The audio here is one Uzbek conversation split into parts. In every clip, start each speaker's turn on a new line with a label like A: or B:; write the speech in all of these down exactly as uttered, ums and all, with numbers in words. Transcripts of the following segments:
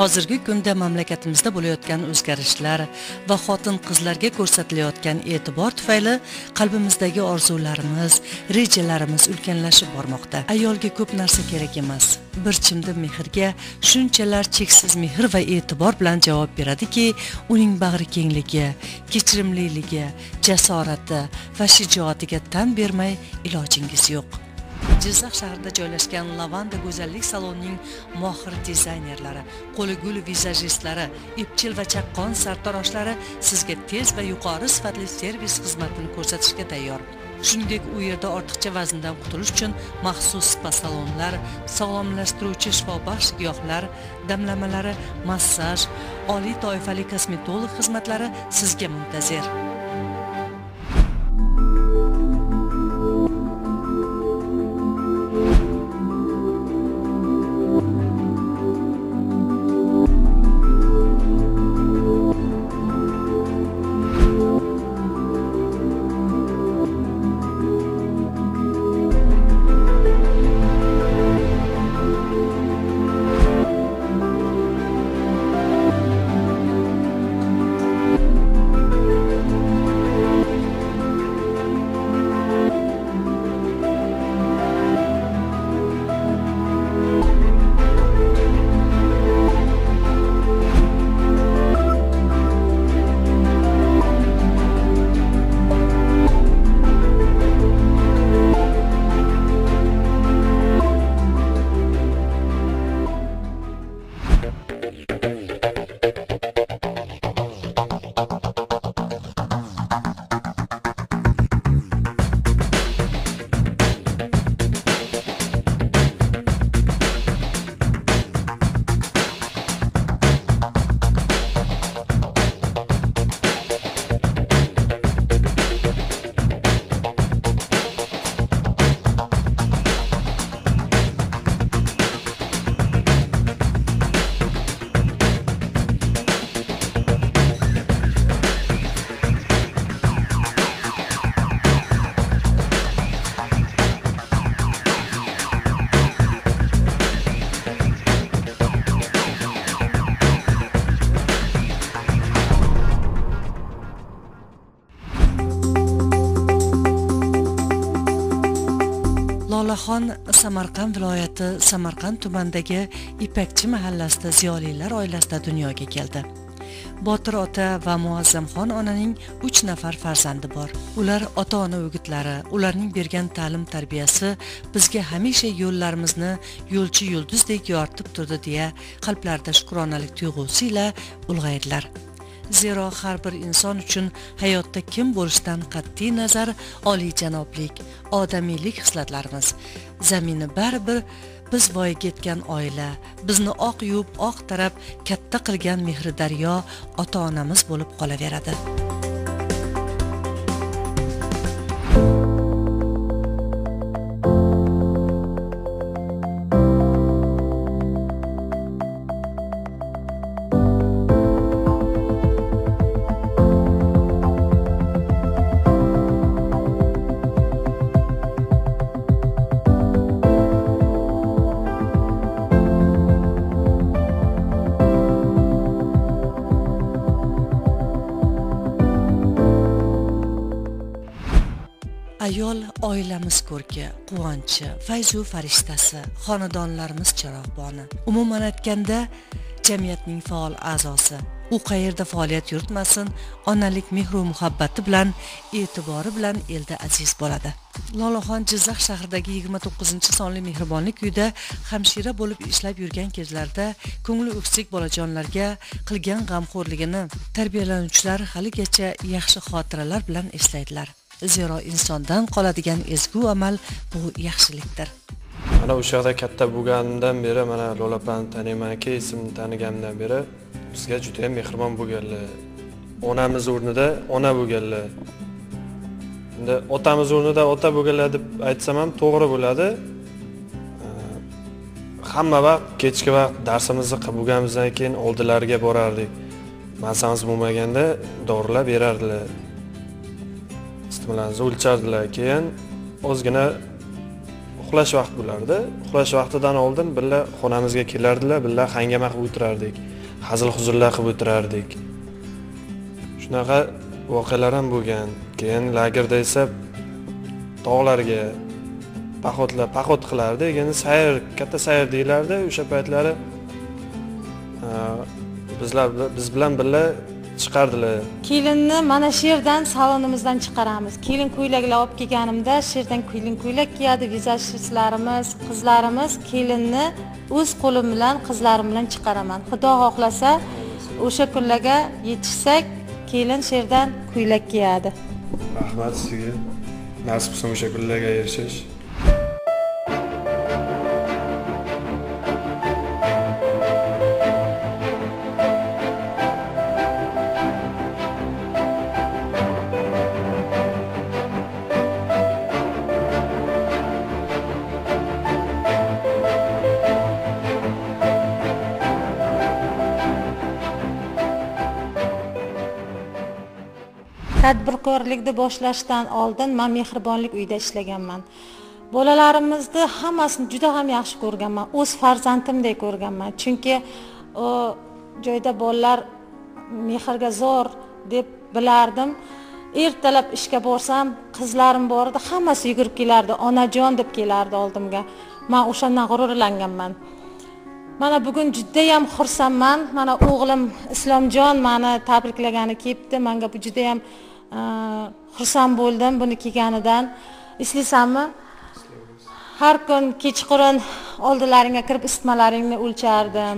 A: Hozirgi kunda mamlakatimizda bo'layotgan o'zgarishlar va xotin-qizlarga ko'rsatilayotgan e'tibor tufayli qalbimizdagi orzularimiz, rejalarimiz ulkanlashib bormoqda. Ayolga ko'p narsa kerak emas. Bir chimdim mehrga shunchalar cheksiz mehr va e'tibor bilan javob beradiki, uning bag'ri kengligi, kechirimliligi, jasorati va shijoatiga tan bermay ilojingiz yo'q. Jizzax shahrida joylashgan Lavanda go'zallik salonining mohir dizaynerlari, qo'li gul vizajistlari, ipchil va chaqqon sartaroshlari sizga tez va yuqori sifatli servis xizmatini ko'rsatishga tayyor. Shuningdek, u yerda ortiqcha vazndan qutulish uchun maxsus spa salonlar, sog'lomlashtiruvchi shifobaxsh giyohlar, damlamalari, massaj, oliy toifali kosmetolog xizmatlari sizga muntazir. Lolaxon Samarqand viloyati Samarqand tumanidagi Ipakchi mahallasida ziyolilar oilasida dunyoga keldi. Botir ota va Muazzamxon onaning uch nafar farzandi bor. Ular ota-ona o'gitlari, ularning bergan ta'lim tarbiyasi bizga hamisha yo'llarimizni yo'lchi yulduzdek yoritib turdi deya qalblarida shukronalik tuyg'usi ila ulg'aydilar. Zero har bir inson uchun hayotda kim bo'lishidan qat'iy nazar oliyjanoblik, odamiylik hislatlarimiz, zamini baribir biz voyaga yetgan oila, bizni oq yuvib oq tarab katta qilgan mehri daryo ota-onamiz bo'lib qolaveradi. Ayol oilamiz ko'rki, quvonchi, fayzu farishtasi, xonadonlarimiz chirog'boni. Umuman aytganda, jamiyatning faol a'zosi. U qayerda faoliyat yuritmasin, onalik mehru muhabbati bilan, e'tibori bilan elda aziz bo'ladi. Lolaxon Jizzax shahridagi yigirma to'qqizinchi sonli mehribonlik uyida hamshira bo'lib ishlab yurgan kezlarda ko'ngli o'ksik bolajonlarga qilgan g'amxo'rligini tarbiyalanuvchilar haligacha yaxshi xotiralar bilan eslaydilar. Zero insondan qoladigan ezgu amal bu yaxshilikdir.
B: Mana o'sha yerda katta bo'lganimdan beri, mana Lo'lapani taniymanki, ismini taniganimdan beri bizga juda ham mehribon bo'lganlar. Onamiz o'rnida ona bo'lganlar. Endi otamiz o'rnida ota bo'lganlar deb aytsam ham to'g'ri bo'ladi. Hamma vaqt kechki vaqt darsimizni qilib bo'lganimizdan keyin oldilariga borardik. Masamiz bo'lmaganda dorilar berardilar. Isitmalarni o'lchardilar. Keyin ozgina uxlash vaqti bo'lardi. Uxlash vaqtidan oldin birga xonamizga kelardilar, birga hangama qilib o'tirardik. Hazil-huzullar qilib o'tirardik. Shunaqa voqealar ham bo'lgan. Keyin lagerda esa tog'larga paxotlar, paxot qilardi. Endi sayr, katta sayr deylardi. O'sha paytlari bizlar biz bilan birga chiqardilar.
C: Kelinni mana shu yerdan salonimizdan chiqaramiz. Kelin ko'ylaklar olib kelganimda, shu yerdan kelin ko'ylak kiyadi, vizajistlarimiz, qizlarimiz kelinni o'z qo'lim bilan, qizlarim bilan chiqaraman. Xudo xohlasa, o'sha kunlarga yetishsak, kelin shu yerdan ko'ylak kiyadi.
B: Rahmat sizga. Nasib bo'lsa o'sha kunlarga erishish.
C: Tadbirkorlikni boshlashdan oldin men mehribonlik uyida ishlaganman. Bolalarimizni hammasini juda ham yaxshi ko'rganman. O'z farzandimdek ko'rganman. Chunki o joyda bolalar mehrga zo'r deb bilardim. Ertalab ishga borsam, qizlarim bor edi, hammasi yugurib kelardi, onajon deb kelardi oldimga. Men o'shandan g'ururlanganman. Mana bugun juda ham xursandman. Mana o'g'lim Islomjon meni tabriklagani kelibdi. Menga bu juda ham xursand bo'ldim buni kelganidan. Eslaysanmi? Har kun kechqurun oldilaringga kirib isitmalaringni o'lchardim.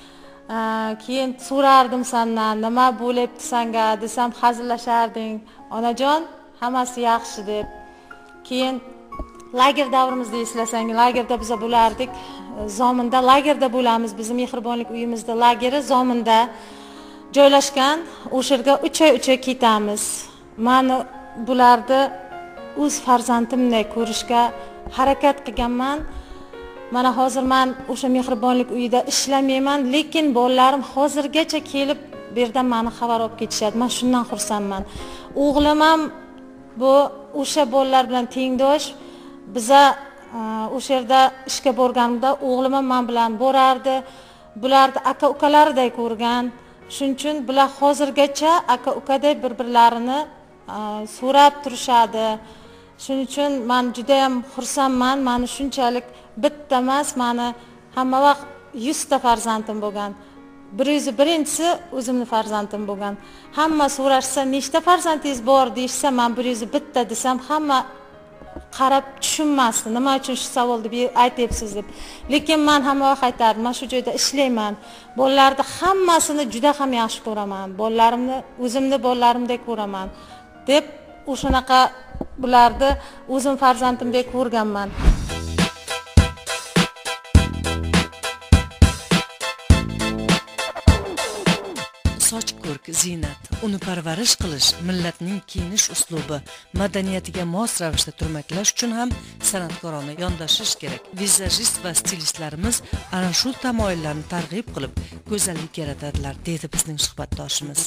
C: Keyin so'rardim sendan, nima bo'lyapti senga desam, hazillasharding. Onajon, hammasi yaxshi deb. Keyin lager davrimizni eslasang, lagerda biz bo'lardik. Zominda lagerda bo'lamiz. Bizim mehribonlik uyimizda lageri Zominda joylashgan. O'sha yerga uch oy uch oy ketamiz. Meni bularni o'z farzandimdek ko'rishga harakat qilganman. Mana hozir men o'sha mehribonlik uyida ishlamayman, lekin bolalarim hozirgacha kelib bu yerdan meni xabar olib ketishadi. Men shundan xursandman. O'g'lim ham bu o'sha bolalar bilan tengdosh. Biza o'sha yerda ishga borganimda o'g'lim ham men bilan borardi. Bularni aka-ukalaridek ko'rgan. Shuning uchun bular hozirgacha aka-ukadek bir-birlarini so'rab turishadi. Shuning uchun men juda ham xursandman. Meni shunchalik bitta emas, meni hamma vaqt yuz ta farzandim bo'lgan. bir yuz birinchisi o'zimning farzandim bo'lgan. Hamma so'rashsa, "Nechta farzandingiz bor?" deyishsa, men bir yuz bir ta desam, hamma qarab tushunmasdi. Nima uchun shu savolni aytyapsiz deb. Lekin men hamma vaqt aytardim, men shu joyda ishlayman. Bolalarni hammasini juda ham yaxshi ko'raman. Bolalarimni o'zimni bolalarimdek ko'raman deb o'shanaqa bularni o'zim farzandimdek ko'rganman.
A: Soch ko'rk, ziynat, uni parvarish qilish, millatning kiyinish uslubi, madaniyatiga mos ravishda turmaklash uchun ham san'atkorona yondashish kerak. Vizajist va stilistlarimiz ana shu tamoyillarni targ'ib qilib, go'zallik yaratadilar, dedi bizning suhbatdoshimiz.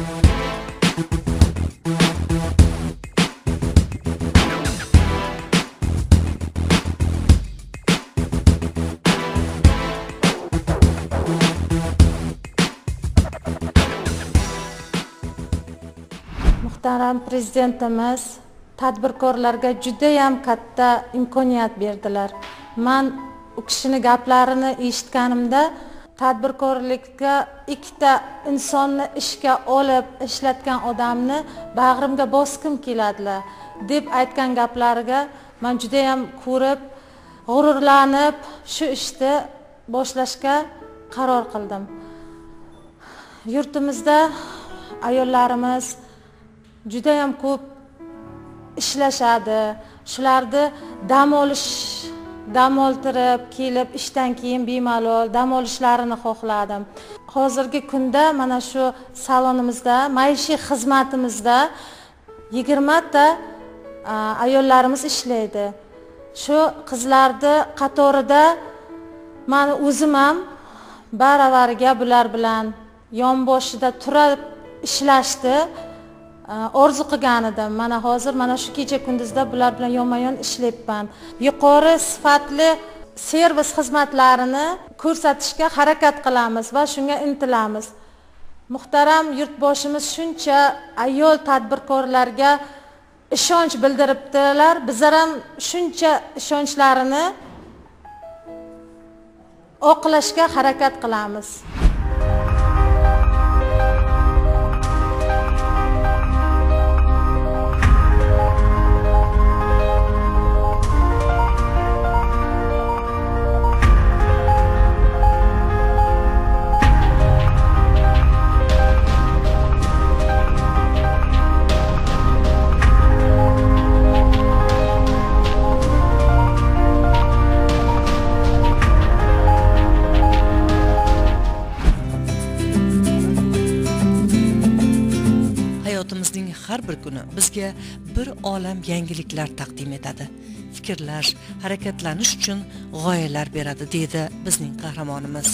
C: Muhtaram prezidentimiz tadbirkorlarga juda ham katta imkoniyat berdilar. Men u kishini gaplarini eshitganimda tadbirkorlikka ikkita insonni ishga olib ishlatgan odamni bag'rimga boskim keladilar deb aytgan gaplariga men juda ham ko'rib, g'ururlanib shu ishni boshlashga qaror qildim. Yurtimizda ayollarimiz juda ham ko'p ishlashadi. Shularni dam olish, dam oltirib kelib ishdan keyin bemalol dam olishlarini xohladim. Hozirgi kunda mana shu salonimizda, maishiy xizmatimizda yigirma ta ayollarimiz ishlaydi. Shu qizlarni qatorida meni o'zim ham baravariga bular bilan yonboshida turib ishlashdi. orzu qilgan edim. Mana hozir mana shu kecha kunduzda bular bilan yonma-yon ishlayapman. Yuqori sifatli servis xizmatlarini ko'rsatishga harakat qilamiz va shunga intilamiz. Muhtaram yurtboshimiz shuncha ayol tadbirkorlarga ishonch bildiribdilar. Bizlar ham shuncha ishonchlarini oqlashga harakat qilamiz.
A: Hayotimizning har bir kuni bizga bir olam yangiliklar taqdim etadi. Fikrlash, harakatlanish uchun g'oyalar beradi, deydi bizning qahramonimiz.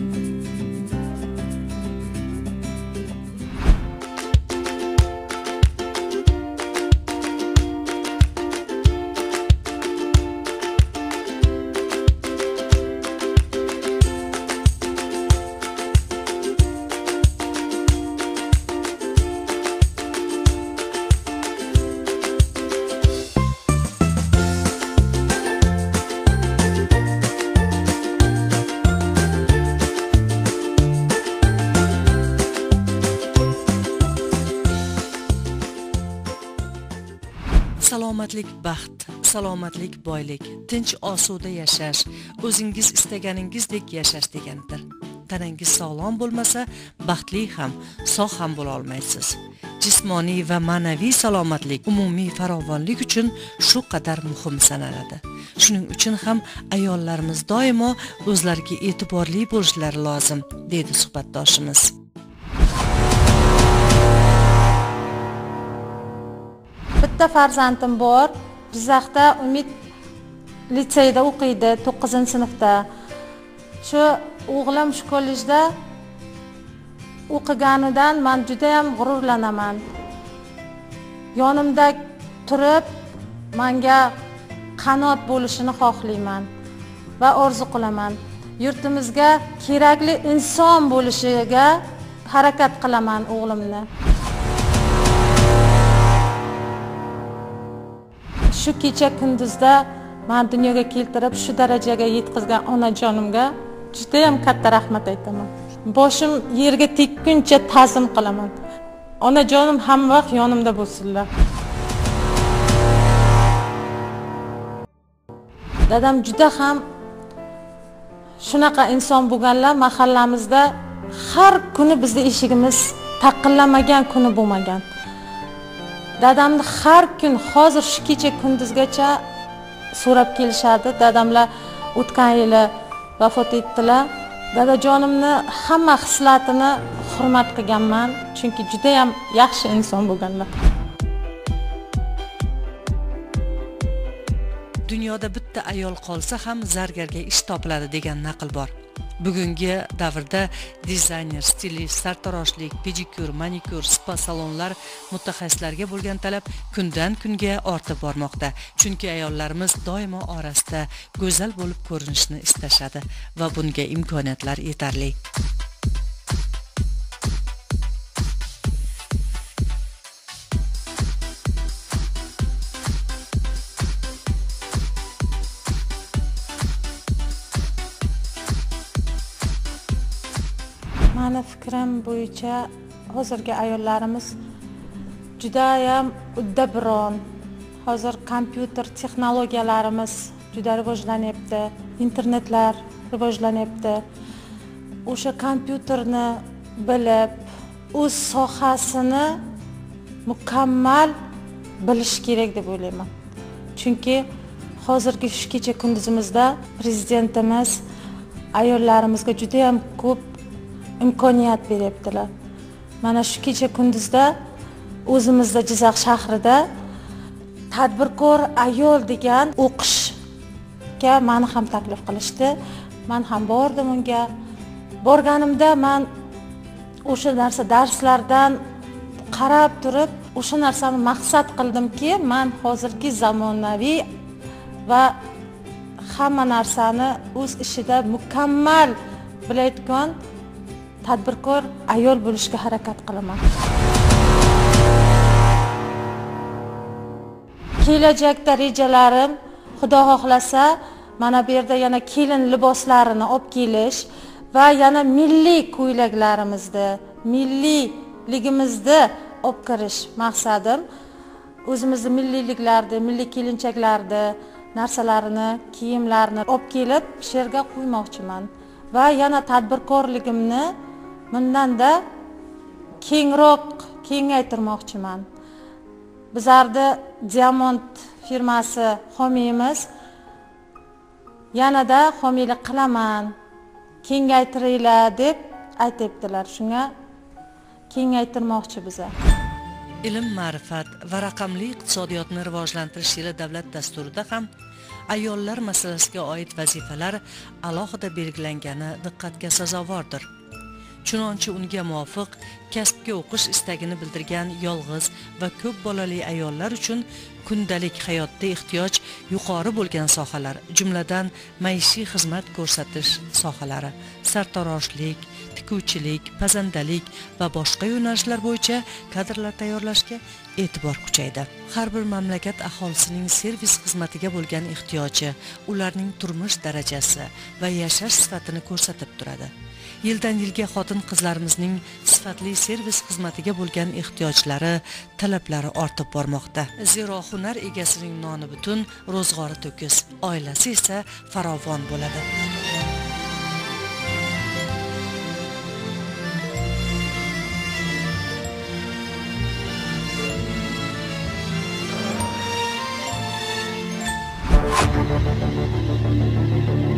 A: Salomatlik baxt, salomatlik boylik, tinch osuda yashash, o'zingiz istaganingizdek yashash degandir. Tanangiz sog'lom bo'lmasa, baxtli ham, sog' ham bo'la olmaysiz. Jismoniy va ma'naviy salomatlik umumiy farovonlik uchun shu qadar muhim sanaladi. Shuning uchun ham ayollarimiz doimo o'zlariga e'tiborli bo'lishlari lozim, dedi suhbatdoshimiz.
C: Bitta farzandim bor. Jizzaxda Umid litseyda o'qiydi, to'qqizinchi sinfda. Shu o'g'lim shu kollejda o'qiganidan men juda ham g'ururlanaman. Yonimda turib, menga qanot bo'lishini xohlayman va orzu qilaman. Yurtimizga kerakli inson bo'lishiga harakat qilaman o'g'limni. Shu kecha kunduzda men dunyoga keltirib shu darajaga yetkazgan onajonimga juda ham katta rahmat aytaman. Boshim yerga tekkuncha ta'zim qilaman. Onajonim hamma vaqt yonimda bo'lsinlar. Dadam juda ham shunaqa inson bo'lganlar, mahallamizda har kuni bizning eshigimiz taqillamagan kuni bo'lmagan. Dadamni har kun hozir shu kecha kunduzgacha so'rab kelishadi. Dadamlar o'tgan yili vafot etdilar. Dadajonimni hamma hislatini hurmat qilganman, chunki juda ham yaxshi inson bo'lganlar.
A: Dunyoda bitta ayol qolsa ham zargarga ish topiladi degan naql bor. Bugungi davrda dizayner, stilist, sartaroshlik, pedikyur, manikyur, spa salonlar mutaxassislariga bo'lgan talab kundan kunga ortib bormoqda. Chunki ayollarimiz doimo orasida go'zal bo'lib ko'rinishni istashadi va bunga imkoniyatlar yetarli.
C: Mani fikrim bo'yicha hozirgi ayollarimiz juda ham uddaburon. Hozir kompyuter texnologiyalarimiz juda rivojlanyapti, internetlar rivojlanyapti. O'sha kompyuterni bilib, o'z sohasini mukammal bilish kerak deb o'ylayman. Chunki hozirgi shu kecha kunduzimizda prezidentimiz ayollarimizga juda ham ko'p imkoniyat beryaptilar. Mana shu kecha kunduzda o'zimizda Jizzax shahrida tadbirkor ayol degan o'qishga meni ham taklif qilishdi. Men ham bordim unga. Borganimda men o'sha narsa darslardan qarab turib o'sha narsani maqsad qildimki, men hozirgi zamonaviy va hamma narsani o'z ishida mukammal bilayotgan tadbirkor ayol bo'lishga harakat qilaman. Kelajakda rejalarim, Xudo xohlasa, mana bu yerda yana kelin liboslarini olib kelish va yana milliy ko'ylaklarimizni, milliyligimizni olib kirish maqsadim. O'zimizni milliyliklarni, milliy kelinchaklarni, narsalarini, kiyimlarni olib kelib shu yerga qo'ymoqchiman va yana tadbirkorligimni bundanda kengroq kengaytirmoqchiman. Bizlarda Diamond firmasi homiyimiz yanada homiylik qilaman, kengaytiringlar deb aytibdilar. Shunga kengaytirmoqchi biza.
A: Ilm, ma'rifat va raqamli iqtisodiyotni rivojlantirish yili davlat dasturida ham ayollar masalasiga oid vazifalar alohida belgilangani diqqatga sazovordir. Chunonchi unga muvofiq kasbga o'qish istagini bildirgan yolg'iz va ko'p bolali ayollar uchun kundalik hayotda ehtiyoj yuqori bo'lgan sohalar, jumladan maishiy xizmat ko'rsatish sohalari, sartaroshlik, tikuvchilik, pazandalik va boshqa yo'nalishlar bo'yicha kadrlar tayyorlashga e'tibor kuchaydi. Har bir mamlakat aholisining servis xizmatiga bo'lgan ehtiyoji, ularning turmush darajasi va yashash sifatini ko'rsatib turadi. Yildan yilga xotin-qizlarimizning sifatli servis xizmatiga bo'lgan ehtiyojlari, talablari ortib bormoqda. Zero hunar egasining noni butun, ro'zg'ori to'kis, oilasi esa farovon bo'ladi.
D: Thank you.